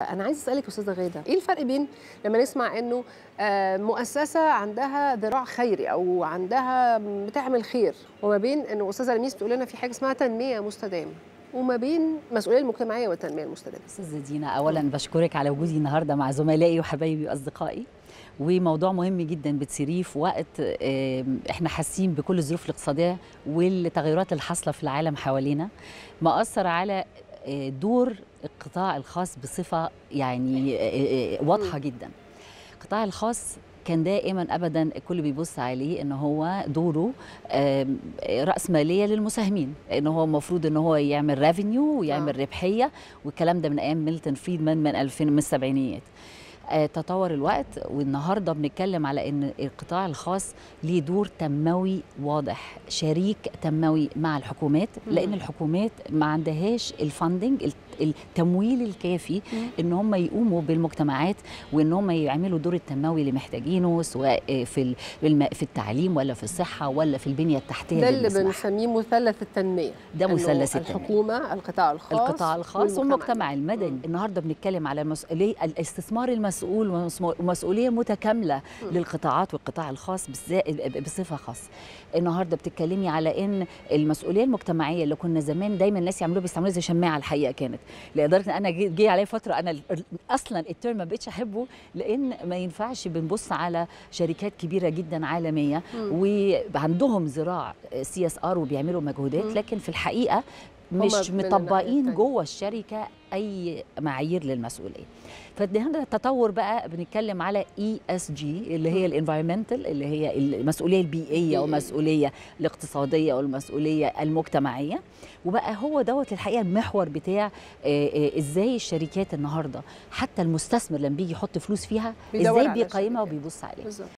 أنا عايزة أسألِك يا أستاذة غادة، إيه الفرق بين لمّا نسمع إنه مؤسسة عندها ذراع خيري أو عندها بتعمل خير، وما بين إنه أستاذة لميس بتقول لنا في حاجة اسمها تنمية مستدامة، وما بين المسؤولية المجتمعية والتنمية المستدامة؟ أستاذة دينا، أولا بشكرك على وجودي النهارده مع زملائي وحبايبي وأصدقائي، وموضوع مهم جدا بتثيريه في وقت احنا حاسين بكل الظروف الاقتصادية والتغيرات اللي حاصلة في العالم حوالينا، مأثر على دور القطاع الخاص بصفة يعني واضحة جدا. القطاع الخاص كان دائما ابدا الكل بيبص عليه ان هو دوره راس ماليه للمساهمين، ان هو المفروض ان هو يعمل ريفينيو ويعمل ربحيه، والكلام ده من ايام ميلتون فريدمان من 2000 من السبعينيات. تطور الوقت والنهارده بنتكلم على ان القطاع الخاص ليه دور تنموي واضح، شريك تنموي مع الحكومات، لان الحكومات ما عندهاش الفاندنج التمويل الكافي ان هم يقوموا بالمجتمعات وان هم يعملوا دور التنموي اللي محتاجينه، سواء في التعليم ولا في الصحه ولا في البنيه التحتيه. ده اللي بنسميه مثلث التنمية، ده مثلث التنميه، الحكومة، القطاع الخاص والمجتمع المدني. النهارده بنتكلم على الاستثمار المسؤول ومسؤوليه متكامله للقطاعات والقطاع الخاص بصفه خاصه. النهارده بتتكلمي على ان المسؤوليه المجتمعيه اللي كنا زمان دايما الناس بيستعملوها زي شماعه، الحقيقه كانت لدرجه ان انا جه عليا فتره انا اصلا الترم ما بقتش احبه، لان ما ينفعش بنبص على شركات كبيره جدا عالميه وعندهم ذراع CSR وبيعملوا مجهودات، لكن في الحقيقه مش مطبقين جوه الشركه اي معايير للمسؤوليه. فهذا التطور بقى بنتكلم على ESG اللي هي الانفايرمنتال، اللي هي المسؤوليه البيئيه والمسؤوليه الاقتصاديه والمسؤوليه المجتمعيه، وبقى هو دوت الحقيقه المحور بتاع ازاي الشركات النهارده حتى المستثمر لما بيجي يحط فلوس فيها ازاي بيقيمها وبيبص عليها.